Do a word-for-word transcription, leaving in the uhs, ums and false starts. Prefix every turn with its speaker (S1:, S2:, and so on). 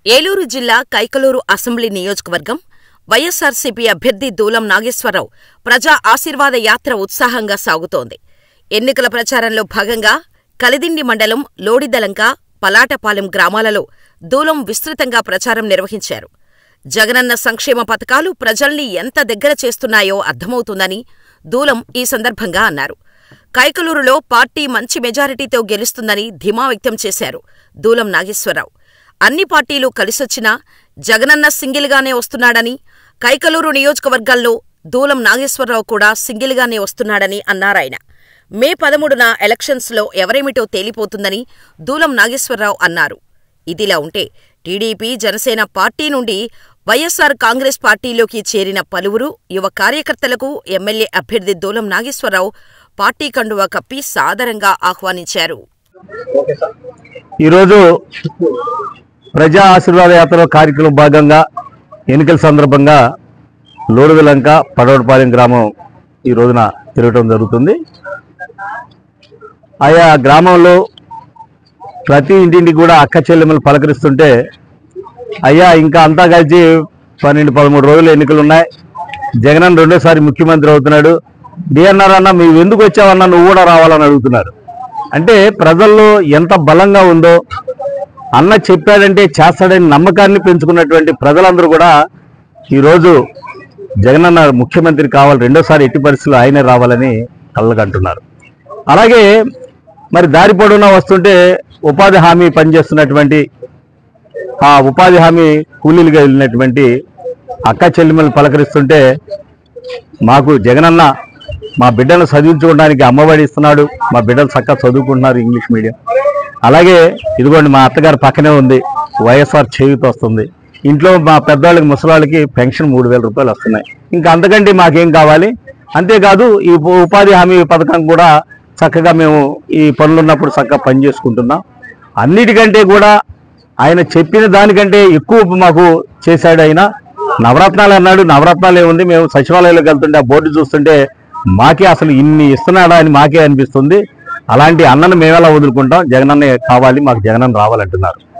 S1: ఏలూరు జిల్లా కైకలూరు అసెంబ్లీ నియోజకవర్గం వైఎస్సార్సీపీ అభ్యర్థి దూలం నాగేశ్వరరావు ప్రజా ఆశీర్వాద యాత్ర ఉత్సాహంగా సాగుతోంది. ఎన్నికల ప్రచారంలో భాగంగా కలిదిండి మండలం లోడిదలంక, పలాటపాలెం గ్రామాలలో దూలం విస్తృతంగా ప్రచారం నిర్వహించారు. జగనన్న సంక్షేమ పథకాలు ప్రజల్ని ఎంత దగ్గర చేస్తున్నాయో అర్థమవుతుందని దూలం ఈ సందర్భంగా అన్నారు. కైకలూరులో పార్టీ మంచి మెజారిటీతో గెలుస్తుందని ధీమా వ్యక్తం చేశారు దూలం నాగేశ్వరరావు. అన్ని పార్టీలు కలిసొచ్చినా జగనన్న సింగిల్గానే వస్తున్నాడని, కైకలూరు నియోజకవర్గాల్లో దూలం నాగేశ్వరరావు కూడా సింగిల్గానే వస్తున్నాడని అన్నారాయన. మే పదమూడున ఎలక్షన్స్లో ఎవరేమిటో తేలిపోతుందని దూలం నాగేశ్వరరావు అన్నారు. ఇదిలా ఉంటే టీడీపీ, జనసేన పార్టీ నుండి వైఎస్సార్ కాంగ్రెస్ పార్టీలోకి చేరిన పలువురు యువ కార్యకర్తలకు ఎమ్మెల్యే అభ్యర్థి దూలం నాగేశ్వరరావు పార్టీ కండువా కప్పి సాదరంగా ఆహ్వానించారు.
S2: ఈరోజు ప్రజా ఆశీర్వాద యాత్ర కార్యక్రమం భాగంగా ఎన్నికల సందర్భంగా లోడిదలంక, పడవటపాలెం గ్రామం ఈ రోజున తిరగటం జరుగుతుంది. ఆయా గ్రామంలో ప్రతి ఇంటింటికి కూడా అక్క చెల్లెమ్మలు పలకరిస్తుంటే, అయ్యా ఇంకా అంతా కలిసి పన్నెండు పదమూడు రోజులు ఎన్నికలు ఉన్నాయి, జగనన్న రెండోసారి ముఖ్యమంత్రి అవుతున్నాడు, డిఎన్ఆర్ అన్న మీరు ఎందుకు వచ్చావన్నా నువ్వు కూడా రావాలని అడుగుతున్నారు. అంటే ప్రజల్లో ఎంత బలంగా ఉందో, అన్న చెప్పాడంటే చేస్తాడని నమ్మకాన్ని పెంచుకున్నటువంటి ప్రజలందరూ కూడా ఈరోజు జగనన్న ముఖ్యమంత్రి కావాలి, రెండోసారి ఎట్టి పరిస్థితుల్లో ఆయనే రావాలని కళ్ళకంటున్నారు. అలాగే మరి దారి పొడవునా వస్తుంటే ఉపాధి హామీ పనిచేస్తున్నటువంటి ఆ ఉపాధి హామీ కూలీలుగా వెళ్ళినటువంటి అక్క చెల్లెమ్మలు పలకరిస్తుంటే, మాకు జగనన్న మా బిడ్డను చదివించుకోవడానికి అమ్మఒడి ఇస్తున్నాడు, మా బిడ్డలు చక్కగా చదువుకుంటున్నారు ఇంగ్లీష్ మీడియం. అలాగే ఇదిగోండి మా అత్తగారు పక్కనే ఉంది, వైఎస్ఆర్ చేయూత వస్తుంది, ఇంట్లో మా పెద్దవాళ్ళకి ముసలాళ్ళకి పెన్షన్ మూడు వేల రూపాయలు వస్తున్నాయి, ఇంకా అంతకంటే మాకేం కావాలి. అంతేకాదు ఈ ఉపాధి హామీ పథకం కూడా చక్కగా మేము ఈ పనులున్నప్పుడు చక్కగా పని చేసుకుంటున్నాం. అన్నిటికంటే కూడా ఆయన చెప్పిన దానికంటే ఎక్కువ మాకు చేశాడు. ఆయన నవరత్నాలు అన్నాడు, నవరత్నాలు ఏముంది, మేము సచివాలయంలోకి వెళ్తుంటే ఆ బోర్డు చూస్తుంటే మాకే అసలు ఇన్ని ఇస్తున్నాడా అని మాకే అనిపిస్తుంది. అలాంటి అన్నను మేమెలా వదులుకుంటాం, జగనన్నే కావాలి, మాకు జగనన్న రావాలంటున్నారు.